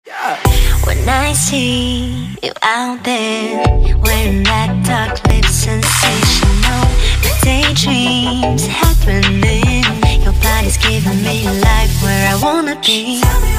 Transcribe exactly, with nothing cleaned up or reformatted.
When I see you out there wearing that dark lip, sensational. My daydreams happening. Your body's giving me life where I wanna be.